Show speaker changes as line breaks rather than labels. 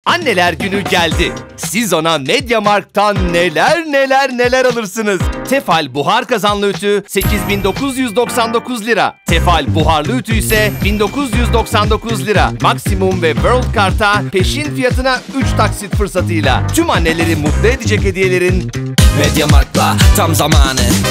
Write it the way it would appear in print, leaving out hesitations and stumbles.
Anneler günü geldi. Siz ona MediaMarkt'tan neler alırsınız. Tefal buhar kazanlı ütü 8.999 lira. Tefal buharlı ütü ise 1999 lira. Maksimum ve World Kart'a peşin fiyatına 3 taksit fırsatıyla. Tüm anneleri mutlu edecek hediyelerin
MediaMarkt'la tam zamanı.